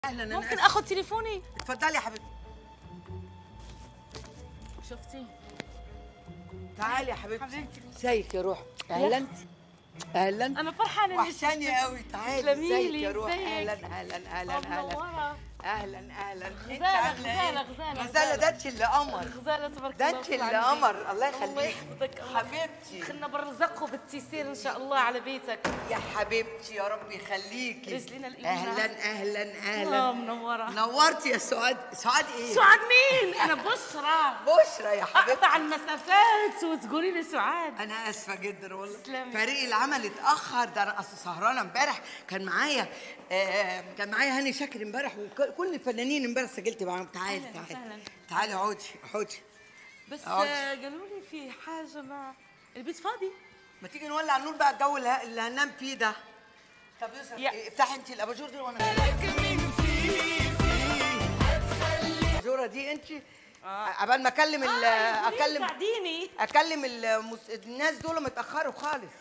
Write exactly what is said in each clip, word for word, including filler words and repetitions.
اهلا. انا ممكن اخذ تليفوني؟ اتفضلي يا حبيبتي. شفتي؟ تعالي يا حبيبتي. حبيبتي ازيك يا روح؟ اهلا اهلا. انا فرحانه انك وحشاني قوي. تعالي. ازيك يا روح؟ اهلا اهلا اهلا اهلا اهلا اهلا. غزاله غزاله غزاله غزاله داتش اللي قمر. غزاله تبارك الله. داتش اللي قمر. الله يخليك. الله يحفظك حبيبتي. خلنا برزقه بالتيسير ان شاء الله على بيتك يا حبيبتي يا رب يخليكي. رجلينا الإيمان. اهلا اهلا اهلا. اه منوره. نورتي يا سعاد. سعاد ايه؟ سعاد مين؟ انا بشرى. بشرى يا حبيبتي. اقطع المسافات وتقولي لي سعاد. انا اسفه جدا والله. تسلمي. فريق العمل اتاخر. ده انا اصل سهرانه امبارح. كان معايا آه كان معايا هاني شاكر امبارح وكل الفنانين امبارح سجلت معاهم. تعالي أهلاً تعالي وسهلاً. تعالي اقعدي اقعدي. بس اقعدي. آه، قالوا لي في حاجه مع البيت فاضي. ما تيجي نولع النور بقى الجو اللي, اللي هننام فيه ده. طب يوسف يا- افتحي انت الاباجور دي وانا الاباجوره دي انت قبل ما اكلم ال اكلم ساعديني. اكلم المس... الناس دول متاخروا خالص.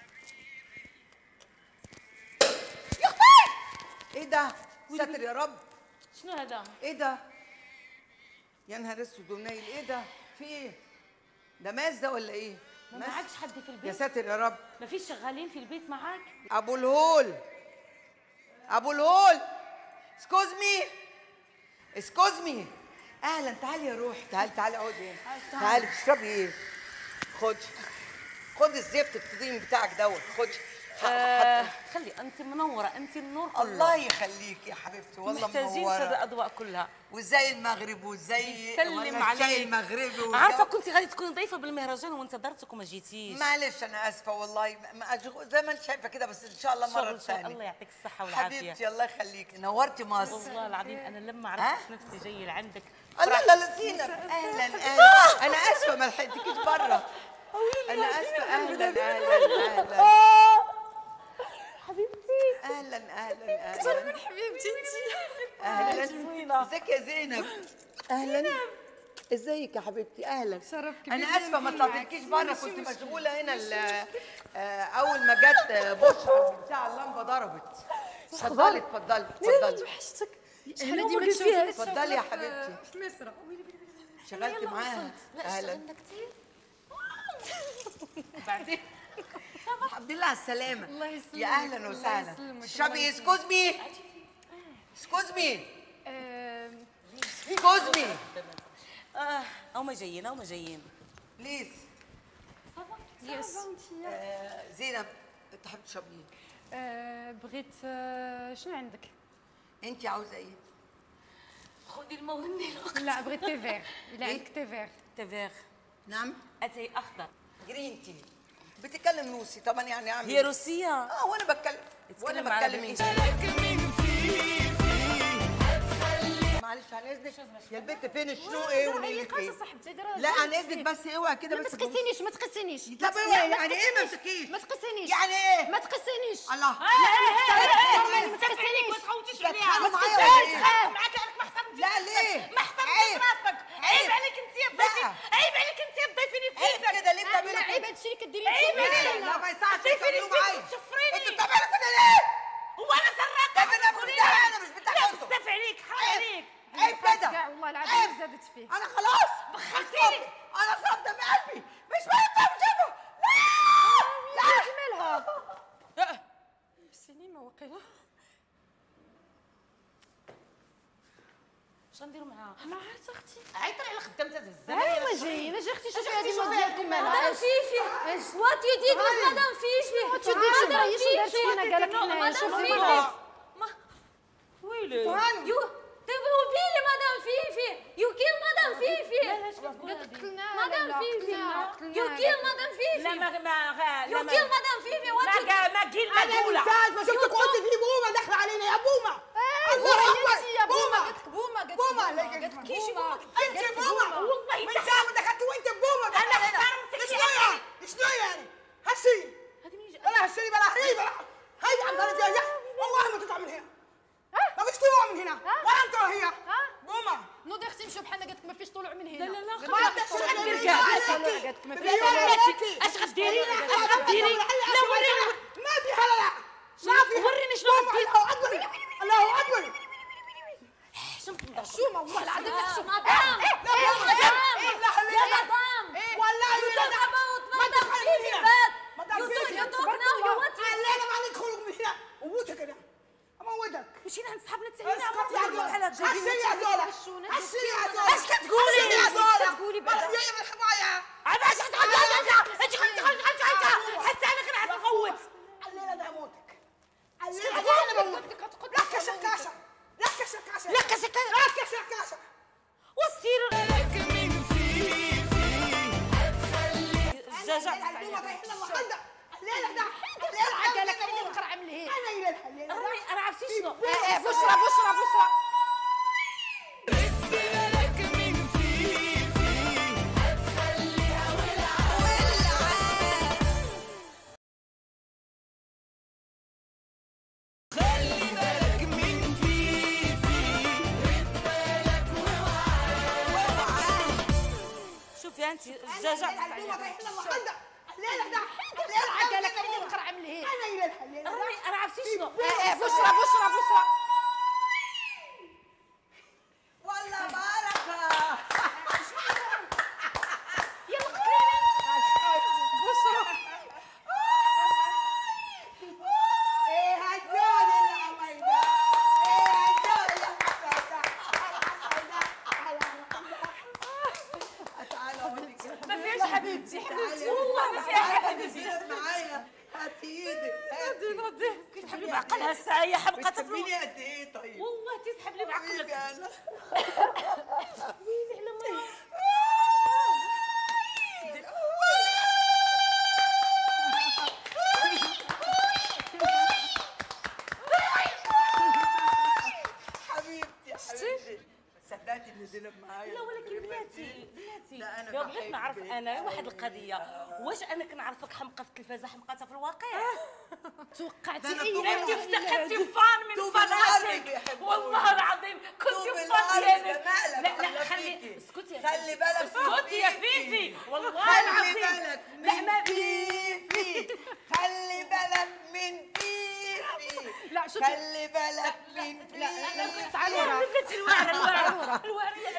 يا اختي ايه ده؟ ساتر يا رب. شنو هذا؟ ايه ده؟ يا نهار اسود ونيل. ايه ده؟ في ايه؟ ده ماس ده ولا ايه؟ ما ماس؟ معكش حد في البيت؟ يا ساتر يا رب. ما فيش شغالين في البيت معاك؟ ابو الهول ابو الهول اسكوز مي اسكوز مي. اهلا. تعالي يا روح. تعالي تعالي اقعدي هنا. تعالي تشربي ايه؟ خدي خدي الزفت التضيم بتاعك دوت. خدي. آه خلي انت منوره، انت النور كله. الله يخليكي يا حبيبتي والله محتاجين منوره. الاضواء كلها. وازاي المغرب وازاي سلم عليك. المغربي عارفه كنت غادي تكوني ضيفه بالمهرجان وانتظرتك وما جيتيش. معلش انا اسفه والله. ما أشغل زي ما انت شايفه كده بس ان شاء الله مره شغل شغل. ثانيه. الله يعطيك الصحه والعافيه حبيبتي الله يخليكي. نورتي مصر. والله العظيم انا لما عرفت نفسي جايه لعندك الله لا لا زينب. اهلا اهلا. انا اسفه ما لحقتكيش بره. انا اسفه. اهلا اهلا اهلا. حبيبتي اهلا اهلا اكثر اهلا. من حبيبتي انت. اهلا. زوينة. ازيك يا زينب؟ اهلا. ازيك يا حبيبتي؟ اهلا. شرف كبير. انا اسفه ما طلعتكيش بره. كنت مشغوله هنا ال- آه، اول ما جت بشرى بتاع اللمبه ضربت. اتفضلي اتفضلي اتفضلي. وحشتك. احنا ديما كنشوفك اتفضلي يا حبيبتي. في مصر. شغلت معاها. لا اهلا. اشتغلنا كثير. بعدين الحمد لله على السلامه. الله يسلمك. يا اهلا الله وسهلا. يسلمك. تشربي الله اسكوز مي اسكوز مي آم، اسكوز مي اه او ما جايين او ما جايين. بليز. يس. زينب تحب تشربي ايه؟ آه، بغيت آه، شنو عندك؟ انت عاوزه ايه؟ خذي المغني لا بغيت تي فير. الا إيه؟ عندك تي فير. تفاخ نعم. اتاي اخضر. جرين تي. بتتكلم روسي طبعا يعني اعمل هي إيه؟ روسيه. اه وانا بتكلم وانا اتكلم عربي. بتكلم إيش؟ انجليزي. معلش عن اذنك يا البت فين شنو ايه ونيلة ايه؟ صاحبتي لا عن اذنك بس اوعى كده ما بس. تقسينيش ما تقسينيش. طب اوعى يعني ايه ما تمسكيش؟ ما تقسينيش. يعني ايه؟ ما تقسينيش. الله. ما تقسينيش. ما تحوتيش بتتخانقوا عليها. معايا ولا ايه؟ معاك انا ما حسبتش. لا ليه؟ ما حسبتش عيب. راسك. عيب عليك انت يا ضيفي. لا. عيب عليك انت يا تضيفيني في عيب بيتك. كده ليه بتعملي لا عيب كده؟ هادشي اللي كديري. عيب ليه؟ عليك. لا ما يصحش ضيفيني تعملوا في معايا. بيتك تشفريني. انتوا بتعملوا كده ليه؟ وانا سرقت. ده انا بتاعي انا مش بتاعكم انتوا. بستف عليك حرام عليك. عيب كده. كاع والله العظيم عيب. زادت فيه. انا خلاص بخلتيني. انا صابت بقلبي مش بقدر اشوفه. لا لا مالها؟ بالسينما وقيله. شنو نديروا معاها؟ ما عرفت اختي. عيطري على خدامتها الزمان. هاي ما جايين اجي اختي شوفي هذه ما ديالكم مدام مالها. فيفي what you did with مدام فيفي ما تشديش معايا شنو دارت فينا قالك حنا مدام شوفي فيفي ويلي. you تبغوا لي مدام فيفي you kill مدام فيفي قتلناها. مدام لا، فيفي قتلناها، you قتلناها. kill مدام فيفي لا ما ما you kill مدام فيفي what you لا ما جيل انا من مجهوله. ساعه ما شفتك قلت في بومه داخله علينا يا بومه. الله اكبر. يا بومه بومه قالت بومه قالت بومه بومه عليك. قالت كيشي بومه. انت بومه والله من ساعه ما دخلت وانت بومه. أنا احترمتك شنو يا يعني؟ شنو يعني؟ هسي هذه مين بلا هسي بلا هي بلا هي عم ترى فيها والله ما تطلع من هنا. ما فيش طلوع من هنا ولا انت ولا هي. بومه نوضي اختي نشوف بحالنا قالت ما فيش طلوع من هنا. لا لا لا ما خلاص. بدك شو غدير تشوفي كاع؟ قالت ما فيش لا لا لا اش غديري؟ اش غديري؟ لا وريني. ما في هلا لا ما في وريني شنو بومه. الله اكبر الله اكبر حشومه والله العظيم حشومه. مدام يا مدام يا مدام والله you talk about مدام فيفي بات you talk you talk now you want الليله ما ندخل من هنا وموتك انا اموتك. مشينا عند صحابنا اسكت تسالينا يا زولا حسي يا زولا حسي يا زولا اش كتقولي يا زولا كتقولي مرة جايه من الحمايه. علاش تقولي انت انت انت حتى انا كنعرف نغوت الليله انا اموتك. الليله انا اموتك. لك شكاشه لك شكاشه لك شكاشه لك شكاشه والسير لك من فيفي الدجاجه الليله ده الليله عقلك اللي مقرع من هي. انا الى الليله رامي انا عرفتي شنو بشرى بشرى بشرى لك من فيفي هتخليها ولعان خلي بالك من فيفي رد بالك ووعان. شوفي انت الدجاجه الليله ده الليله عقلك اللي مقرع من هي. انا الى الليله رامي انا عرفتي شنو بشرى بشرى بشرى والله بركه. ايه هالجول اللي عملناه. ايه هالجول اللي حصلنا. تعالى اوريك. ما فيهاش حبيبتي تعالي. والله ما فيها حبيبتي تعالي معايا. هاتي ايدك هادي نوضي كتسحب لي بعقلها الساعه هي حمقى طفل بتحبيني قد ايه طيب؟ والله تسحب لي بعقلك حبيبي انا. حبيبتي حبيبتي صدقتي ان دلب معايا. لا ولكن بلاتي بلاتي لا، أنا يا بغيت بحبك. نعرف انا واحد القضيه واش انا كنعرفك حمقى في التلفازه حمقاتها في الواقع توقعتي أنا ايه؟ طول انت الوقت افتقدتي فان من طوب القلب فاناتك بيحبوني. والله العظيم كنت طوب فان القلب ديالك ده مقلب لا لا على خلي فيكي. اسكتي يا خلي بالك من اسكتي يا فيفي. فيفي والله خلي العظيم بالك لا من ما فيفي. خلي بالك من فيفي. لا شوفي خلي بالك من لا فيفي. تعالي ورا بلاتي الوعره الوعره الوعره